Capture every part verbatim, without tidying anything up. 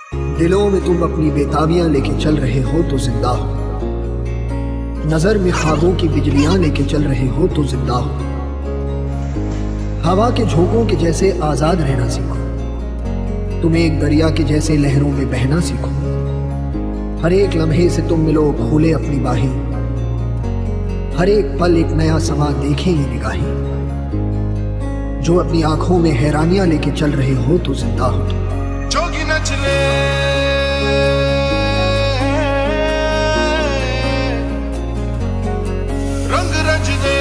दिलों में तुम अपनी बेताबियां लेके चल रहे हो तो जिंदा हो, नजर में ख्वाबों की बिजलियां लेके चल रहे हो तो जिंदा हो। हवा के झोंकों के जैसे आजाद रहना सीखो, तुम एक दरिया के जैसे लहरों में बहना सीखो। हर एक लम्हे से तुम मिलो खोले अपनी बाहें, हर एक पल एक नया समा देखे ये निगाहें। जो अपनी आंखों में हैरानियां लेके चल रहे हो तो जिंदा हो तुम। जोगी नचले रंग रच दे,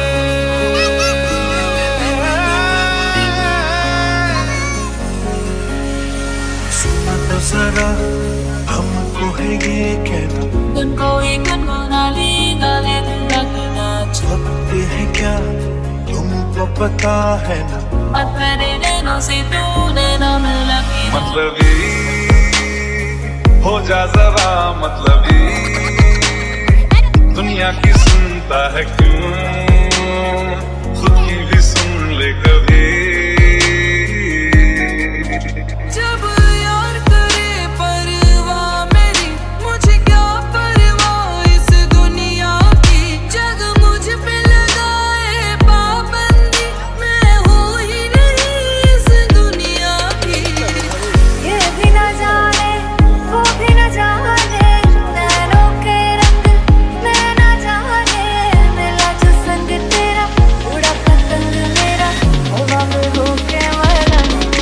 सुना तो जरा हमको है ये कहना, तुमको एक गुनगुनाली गाले लगना चाहते हैं क्या तुमको पता है ना, मत मेरे नैनों से तूने ना मिला कि मतलबी हो जा जरा मतलबी, दुनिया की सुनता है क्यों, खुद की भी सुन ले कभी। जब यार करे परवाह मेरी, मुझे क्या परवाह इस दुनिया की, जग मुझ पे लगाए पाबंदी, मैं हूँ ही नहीं इस दुनिया की। ये भी न जाने वो भी न जाने, नैनों के रंग मैं न जाने, मिला जो संग तेरा उड़ा पतंग मेरा, हवा में होके मरना।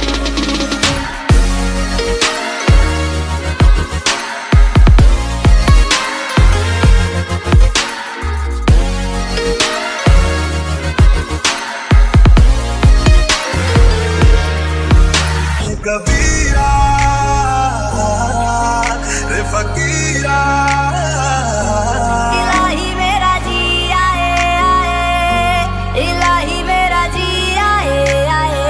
कबीरा रे फकीरा, इलाही मेरा जी आए आए, इलाही मेरा जी आए आए।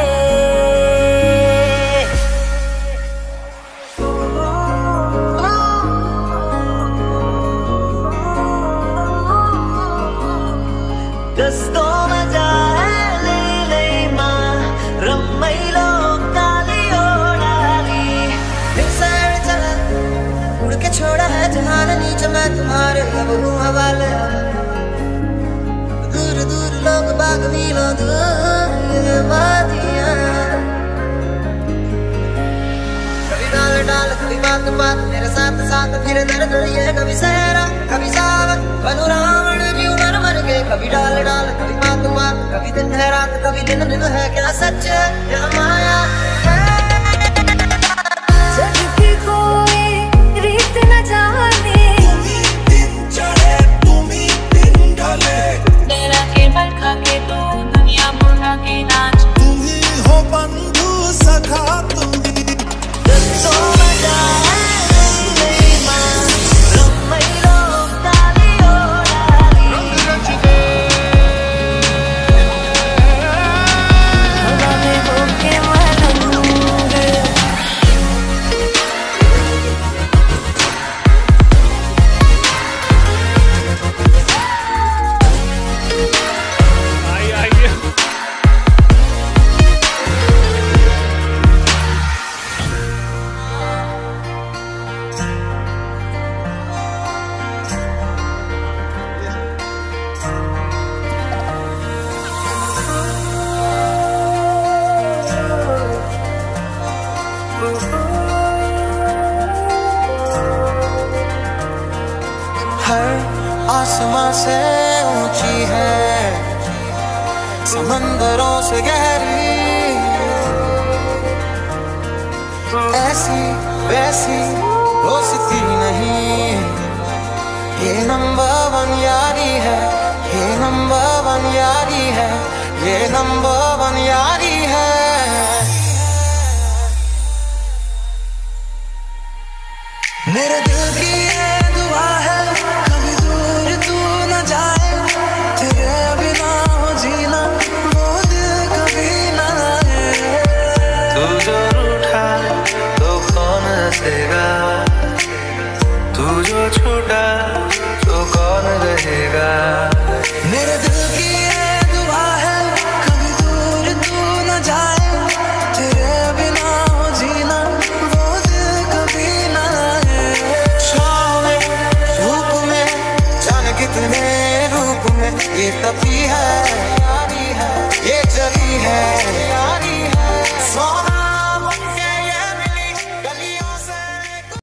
Gusto majale leima rammailo kaliyorali, निसर चला उड़ के छोड़ा है जहान नीचे, मैं तुम्हारे अब हूँ हवाले। दूर दूर लोग बाग मीलों दूर वादियाँ, कभी डाल डाल कभी बात बात, मेरे साथ साथ फिर दर दर ये, कभी सहरा कभी सावन बनू रावण जी मर मर के, कभी डाल डाल कभी बात बात, कभी दिन है रात कभी दिन दिन है, क्या सच है क्या माया है। जग की कोई रीत न जाने, तेरा के बल खा के तू दुनिया बुला के नाच, तुम ही हो बंधु सखा तुम ही, Gusto majale leima rammailo kaliyorali, रंग रच दे हवा में होके मरना। आई आइए हर आसमां से ऊंची है, समंदरों से गहरी, ऐसी वैसी दोस्ती नहीं, ये नंबर वन यारी है, ये नंबर वन यारी है, ये नंबर वन यारी है। मेरे दिल की ये दुआ है, कभी दूर तू न जाए, तेरे बिना हो जीना वो दिल कभी न आए। तू जो रूठा तो कौन हंसेगा, तू जो छूटा तो कौन रहेगा। मेरे दिल की ये दुआ है, कभी दूर तू न जाए, तेरे बिना हो जीना वो दिल कभी तभी